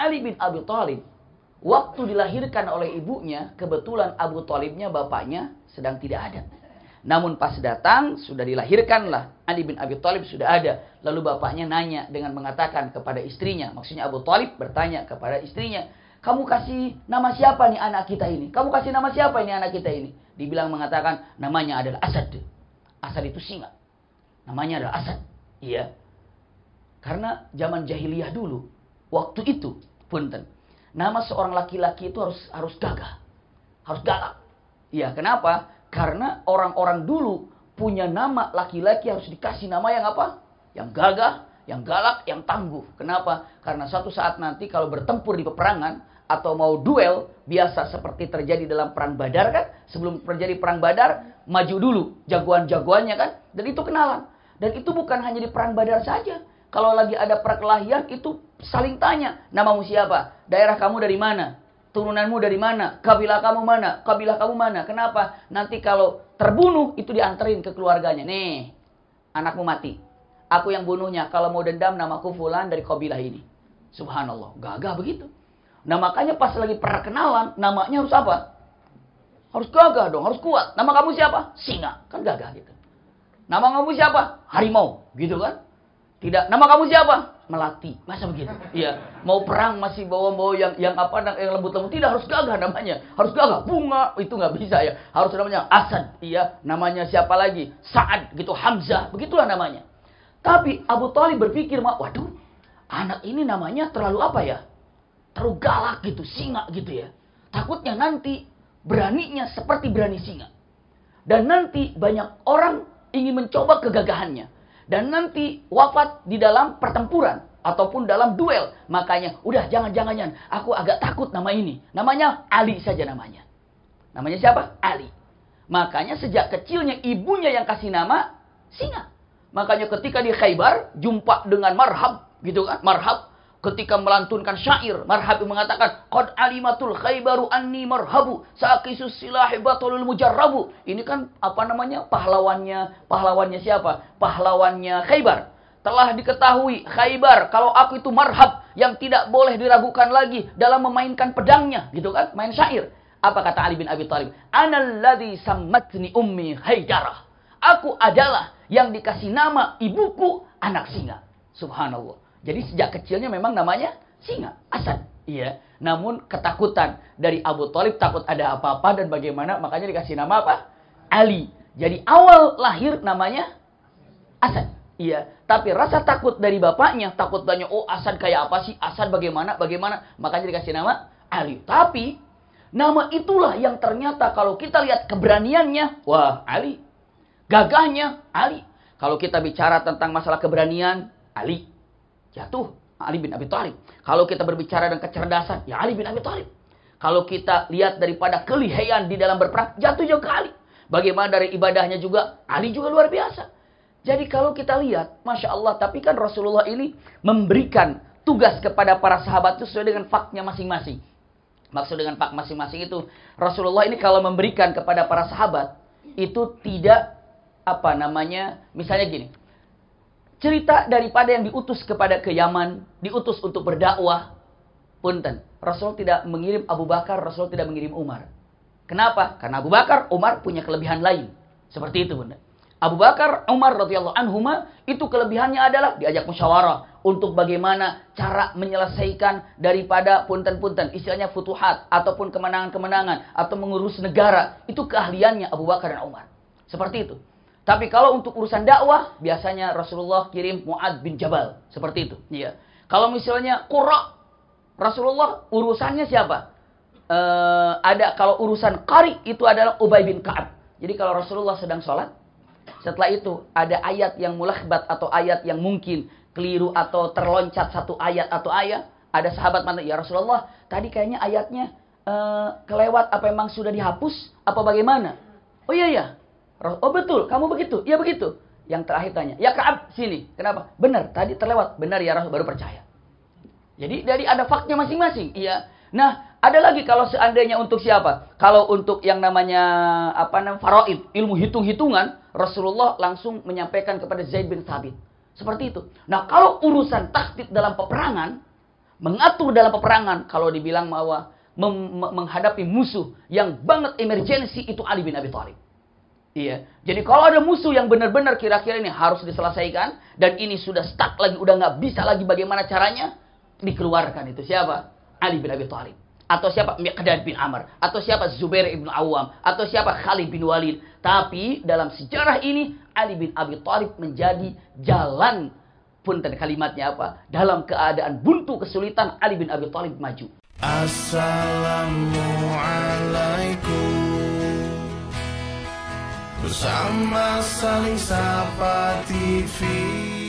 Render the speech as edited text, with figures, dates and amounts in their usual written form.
Ali bin Abi Thalib, waktu dilahirkan oleh ibunya, kebetulan Abu Thalibnya bapaknya sedang tidak ada. Namun pas datang, sudah dilahirkanlah, Ali bin Abi Thalib sudah ada. Lalu bapaknya nanya dengan mengatakan kepada istrinya, maksudnya Abu Thalib bertanya kepada istrinya, kamu kasih nama siapa nih anak kita ini? Kamu kasih nama siapa ini anak kita ini? Dibilang mengatakan, namanya adalah Asad. Asad itu singa. Namanya adalah Asad. Iya. Karena zaman jahiliyah dulu, waktu itu, punten, nama seorang laki-laki itu harus gagah. Harus galak. Iya, kenapa? Karena orang-orang dulu punya nama laki-laki harus dikasih nama yang apa? Yang gagah, yang galak, yang tangguh. Kenapa? Karena suatu saat nanti kalau bertempur di peperangan atau mau duel, biasa seperti terjadi dalam perang Badar kan? Sebelum terjadi perang Badar, maju dulu jagoan-jagoannya kan? Dan itu kenalan. Dan itu bukan hanya di perang Badar saja. Kalau lagi ada perkelahian itu saling tanya, namamu siapa? Daerah kamu dari mana? Turunanmu dari mana? Kabilah kamu mana? Kabilah kamu mana? Kenapa? Nanti kalau terbunuh itu dianterin ke keluarganya. Nih, anakmu mati. Aku yang bunuhnya. Kalau mau dendam namaku fulan dari kabilah ini. Subhanallah, gagah begitu. Nah makanya pas lagi perkenalan, namanya harus apa? Harus gagah dong, harus kuat. Nama kamu siapa? Singa. Kan gagah gitu. Nama kamu siapa? Harimau. Gitu kan? Tidak. Nama kamu siapa? Melati. Masa begitu? Iya. Mau perang masih bawa-bawa yang apa, yang lembut-lembut. Tidak, harus gagah namanya. Harus gagah. Bunga. Itu nggak bisa ya. Harus namanya Asad. Iya. Namanya siapa lagi? Sa'ad. Gitu. Hamzah. Begitulah namanya. Tapi Abu Thalib berpikir, waduh, anak ini namanya terlalu apa ya? Terlalu galak gitu. Singa gitu ya. Takutnya nanti beraninya seperti berani singa. Dan nanti banyak orang ingin mencoba kegagahannya. Dan nanti wafat di dalam pertempuran ataupun dalam duel. Makanya, udah jangan. Aku agak takut nama ini. Namanya Ali saja namanya. Namanya siapa? Ali. Makanya sejak kecilnya ibunya yang kasih nama singa. Makanya ketika di Khaybar jumpa dengan Marhab, gitu kan? Marhab ketika melantunkan syair, Marhab mengatakan, "Qad alimatul Khaybaru anni marhabu, saqisus silahi batalul mujarrabu." Ini kan apa namanya? Pahlawannya siapa? Pahlawannya Khaybar. Telah diketahui Khaybar kalau aku itu Marhab yang tidak boleh diragukan lagi dalam memainkan pedangnya, gitu kan? Main syair. Apa kata Ali bin Abi Thalib? "Analladzi sammatni ummi Haidarah." Aku adalah yang dikasih nama ibuku anak singa. Subhanallah. Jadi sejak kecilnya memang namanya singa, Asad. Iya. Namun ketakutan dari Abu Thalib, takut ada apa-apa dan bagaimana, makanya dikasih nama apa? Ali. Jadi awal lahir namanya Asad. Iya. Tapi rasa takut dari bapaknya, takut tanya, oh Asad kayak apa sih? Asad bagaimana? Makanya dikasih nama Ali. Tapi nama itulah yang ternyata kalau kita lihat keberaniannya, wah Ali. Gagahnya Ali. Kalau kita bicara tentang masalah keberanian, Ali. Jatuh Ali bin Abi Thalib. Kalau kita berbicara dengan kecerdasan, ya Ali bin Abi Thalib. Kalau kita lihat daripada kelihayan di dalam berperang, jatuh juga Ali. Bagaimana dari ibadahnya juga, Ali juga luar biasa. Jadi kalau kita lihat, Masya Allah, tapi kan Rasulullah ini memberikan tugas kepada para sahabat itu sesuai dengan faknya masing-masing. Maksud dengan fak masing-masing itu, Rasulullah ini kalau memberikan kepada para sahabat, itu tidak, misalnya gini, cerita daripada yang diutus ke Yaman, diutus untuk berdakwah, punten, Rasul tidak mengirim Abu Bakar, Rasul tidak mengirim Umar. Kenapa? Karena Abu Bakar, Umar punya kelebihan lain. Seperti itu, Bunda. Abu Bakar, Umar radhiyallahu anhuma, itu kelebihannya adalah diajak musyawarah untuk bagaimana cara menyelesaikan daripada punten-punten, istilahnya futuhat ataupun kemenangan-kemenangan atau mengurus negara. Itu keahliannya Abu Bakar dan Umar. Seperti itu. Tapi kalau untuk urusan dakwah, biasanya Rasulullah kirim Mu'adz bin Jabal. Seperti itu. Iya. Kalau misalnya Qurra, Rasulullah urusannya siapa? Kalau urusan Qari, itu adalah Ubay bin Ka'ab. Jadi kalau Rasulullah sedang sholat, setelah itu ada ayat yang mulahbat atau ayat yang mungkin keliru atau terloncat satu ayat atau ayat. Ada sahabat mana? Ya Rasulullah, tadi kayaknya ayatnya kelewat, apa memang sudah dihapus? Apa bagaimana? Oh iya. Oh betul, kamu begitu. Iya begitu. Yang terakhir tanya, ya Ka'ab sini. Kenapa? Benar, tadi terlewat. Benar ya Rasul, baru percaya. Jadi dari ada faknya masing-masing. Iya. Nah, ada lagi kalau seandainya untuk siapa? Kalau untuk yang namanya faraid, ilmu hitung-hitungan, Rasulullah langsung menyampaikan kepada Zaid bin Thabit. Seperti itu. Nah, kalau urusan taktik dalam peperangan, mengatur dalam peperangan. Kalau dibilang bahwa menghadapi musuh yang banget emergensi, itu Ali bin Abi Thalib. Iya. Jadi kalau ada musuh yang benar-benar kira-kira ini harus diselesaikan, dan ini sudah stuck lagi, udah nggak bisa lagi bagaimana caranya, dikeluarkan itu siapa? Ali bin Abi Thalib. Atau siapa? Miqdad bin Amr. Atau siapa? Zubair ibn Awam. Atau siapa? Khalid bin Walid. Tapi dalam sejarah ini, Ali bin Abi Thalib menjadi jalan, punten kalimatnya apa? Dalam keadaan buntu kesulitan, Ali bin Abi Thalib maju. Assalamualaikum. Bersama Saling Sapa TV.